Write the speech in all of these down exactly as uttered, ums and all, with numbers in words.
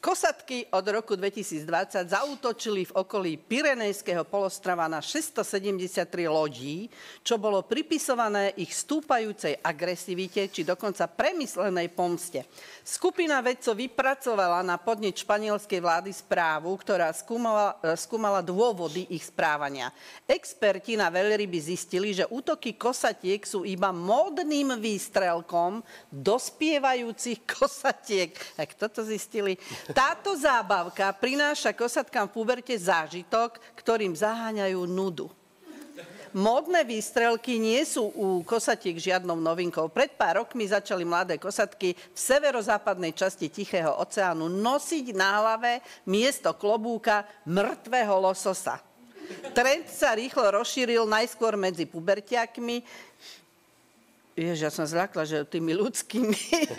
Kosatky od roku dvetisícdvadsať zaútočili v okolí Pyrenejského polostrova na šesťstosedemdesiattri lodí, čo bolo pripisované ich stúpajúcej agresivite či dokonca premyslenej pomste. Skupina vedcov vypracovala na podnet španielskej vlády správu, ktorá skúmala, skúmala dôvody ich správania. Experti na veľryby zistili, že útoky kosatiek sú iba módnym výstrelkom dospievajúcich kosatiek. Tak toto zistili. Táto zábavka prináša kosatkám v puberte zážitok, ktorým zaháňajú nudu. Módne výstrelky nie sú u kosatiek žiadnou novinkou. Pred pár rokmi začali mladé kosatky v severozápadnej časti Tichého oceánu nosiť na hlave miesto klobúka mŕtvého lososa. Trend sa rýchlo rozšíril najskôr medzi pubertiakmi. Jež, ja som zľakla, že tými ľudskými.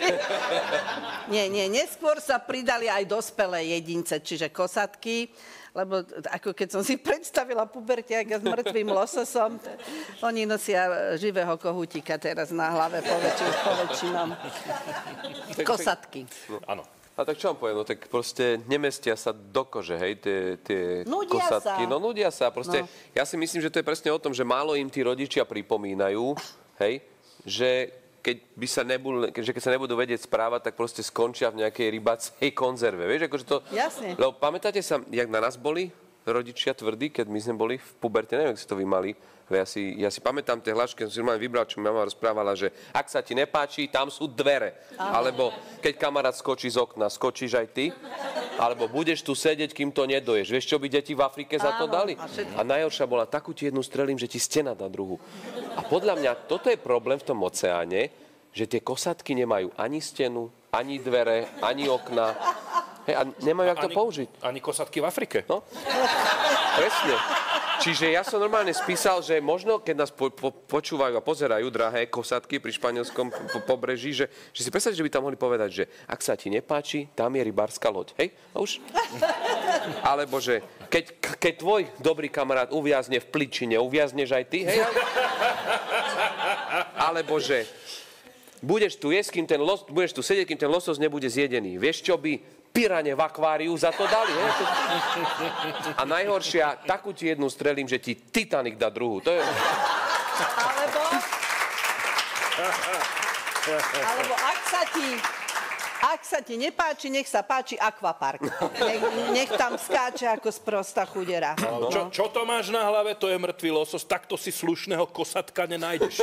nie, nie, neskôr sa pridali aj dospelé jedince, čiže kosatky, lebo ako keď som si predstavila pubertiaka s mŕtvým lososom, oni nosia živého kohútika teraz na hlave poväčšinom. Kosatky. No, áno. A tak čo vám poviem, no tak proste nemestia sa do kože, hej, tie, tie kosatky. Sa. No nudia sa, proste. No. Ja si myslím, že to je presne o tom, že málo im tí rodičia pripomínajú, hej, že keď, by sa nebudú, že keď sa nebudú vedieť správať, tak proste skončia v nejakej rybacej konzerve. Vieš, akože to... Jasne. Lebo pamätáte sa, jak na nás boli rodičia tvrdí, keď my sme boli v puberte, neviem, jak si to vy mali, ale ja si, ja si pamätám tie hlášky, som si normálne vybral, čo mi mama rozprávala, že ak sa ti nepáči, tam sú dvere. Aha. Alebo keď kamarát skočí z okna, skočíš aj ty. Alebo budeš tu sedieť, kým to nedoješ. Vieš, čo by deti v Afrike za to dali? A najhoršia bola, takú ti jednu strelím, že ti stena na druhu. A podľa mňa toto je problém v tom oceáne, že tie kosatky nemajú ani stenu, ani dvere, ani okna. Hej, a nemajú jak to použiť. Ani kosatky v Afrike. No, presne. Čiže ja som normálne spísal, že možno, keď nás po, po, počúvajú a pozerajú drahé kosatky pri španielskom po, pobreží, že, že si predstavte, že by tam mohli povedať, že ak sa ti nepáči, tam je rybárska loď. Hej? A už? Alebo že keď, keď tvoj dobrý kamarát uviazne v pličine, uviazneš aj ty? Hej? Alebo že budeš tu jesť, kým ten los, budeš tu sedieť, kým ten losos nebude zjedený. Vieš, čo by pirane v akváriu za to dali? He? A najhoršia, takú ti jednu strelím, že ti Titanic dá druhú. To je... Alebo... Alebo ak sa ti... Ak sa ti nepáči, nech sa páči akvapark. Nech, nech tam skáče ako sprostá chudera. No. Čo, čo to máš na hlave, to je mŕtvý losos. Takto si slušného kosatka nenájdeš.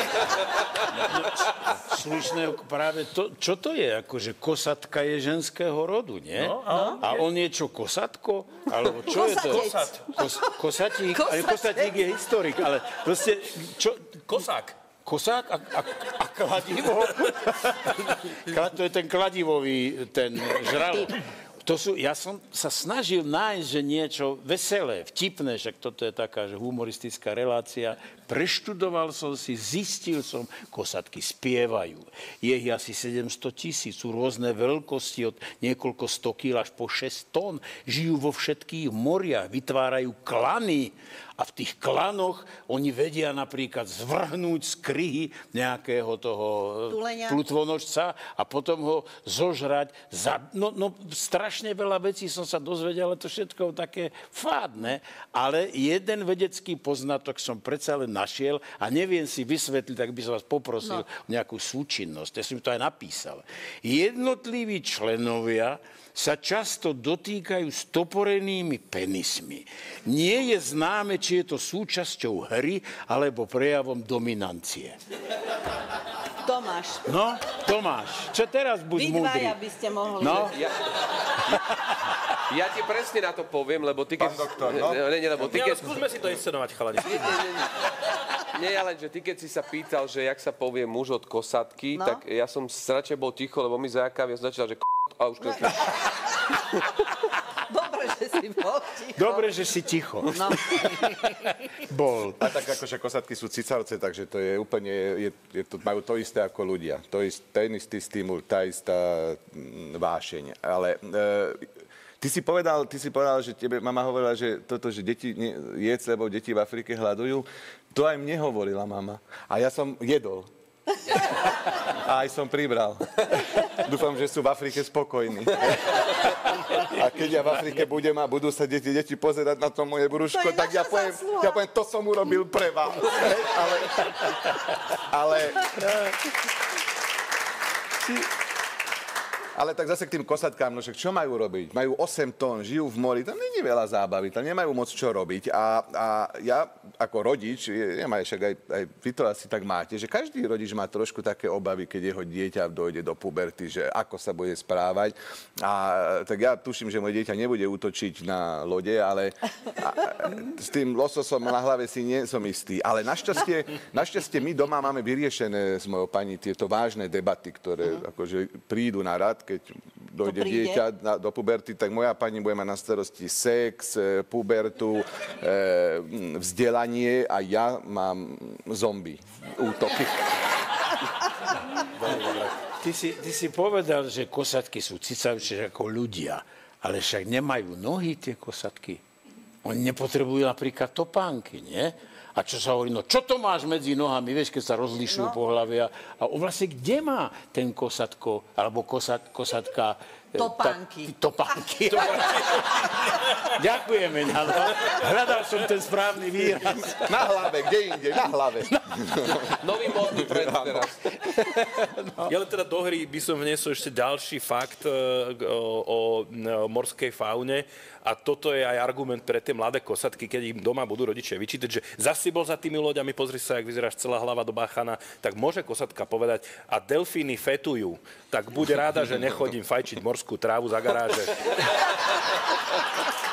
Slušného, práve to, čo to je? Akože kosatka je ženského rodu, nie? No, a? a on je čo, kosatko? Alebo čo Kosatec. je to? Kosat. Kos, kosatík? Ale kosatík je historik, ale proste, čo... Kosák. Kosák a, a, a kladivo? To je ten kladivový, ten žralok. To sú, ja som sa snažil nájsť, že niečo veselé, vtipné, však toto je taká že humoristická relácia. Preštudoval som si, zistil som, kosatky spievajú. Je ich asi sedemsto tisíc, sú rôzne veľkosti od niekoľko sto kíl až po šesť tón. Žijú vo všetkých moriach, vytvárajú klany. A v tých klanoch oni vedia napríklad zvrhnúť z kryhy nejakého toho Tulenia. plutvonožca a potom ho zožrať. Za, no, no, strašne veľa vecí som sa dozvedel, ale to všetko také fádne. Ale jeden vedecký poznatok som predsa len našiel a neviem si vysvetliť, tak by som vás poprosil no. o nejakú súčinnosť. Ja som to aj napísal. Jednotliví členovia sa často dotýkajú stoporenými penismi. Nie je známe, či je to súčasťou hry, alebo prejavom dominancie. Tomáš. No, Tomáš, čo teraz buď múdry? Vy dvaja by ste mohli. No. Ja, ja, ja ti presne na to poviem, lebo ty keď... Pán doktor, no? Ne, ne, lebo ty keď... Skúsme si to inscenovať, chalani. Nie, nie, nie, nie. Nie, ale že ty keď si sa pýtal, že jak sa povie muž od kosatky, No. tak ja som radšej bol ticho, lebo my zajakávi, ja som začal, že k***, a už konečne. Dobre, že si bol ticho. Dobre, že si ticho. No. Bol. A tak akože kosatky sú cicavce, takže to je úplne, je, je to, majú to isté ako ľudia. To ist, ten istý stimul, tá istá mm, vášeň. Ale e, ty si povedal, ty si povedal, že tebe mama hovorila, že toto, že deti jedz, lebo deti v Afrike hľadujú. To aj mne hovorila mama. A ja som jedol. A aj som pribral. Dúfam, že sú v Afrike spokojní. A keď ja v Afrike budem a budú sa deti, deti pozerať na to moje brúško, tak ja poviem, ja poviem, to som urobil pre vás. Ale... ale Ale tak zase k tým kosatkám, no však čo majú robiť? Majú osem tón, žijú v mori, tam nie je veľa zábavy, tam nemajú moc čo robiť. A, a ja ako rodič, nemaj, však aj, aj vy to asi tak máte, že každý rodič má trošku také obavy, keď jeho dieťa dojde do puberty, že ako sa bude správať. A tak ja tuším, že moje dieťa nebude útočiť na lode, ale a, s tým lososom na hlave si nie som istý. Ale našťastie, našťastie my doma máme vyriešené s mojou pani tieto vážne debaty, ktoré uh-huh. akože prídu na rad, keď dojde dieťa na, do puberty, tak moja pani bude mať na starosti sex, pubertu, e, vzdelanie a ja mám zombie útoky. Ty si, ty si povedal, že kosatky sú cicavšie ako ľudia, ale však nemajú nohy tie kosatky. Oni nepotrebujú napríklad topánky, nie? A čo sa hovorí, no čo to máš medzi nohami, vieš, keď sa rozlišujú no. pohlavia. A on vlastne kde má ten kosatko, alebo kosat, kosatka... Topánky. Ta, topánky. Ďakujeme. Hľadal som ten správny výraz. Na hlave, kde inde? Na hlave. Nový módny trend teraz. Ja len teda do hry by som vniesol ešte ďalší fakt o, o, o morskej faune. A toto je aj argument pre tie mladé kosatky, keď im doma budú rodičia vyčítať, že zasi bol za tými loďami, pozri sa, jak vyzeráš celá hlava do báchana, tak môže kosatka povedať, a delfíny fetujú, tak buď ráda, že nechodím fajčiť morskú trávu za garáže.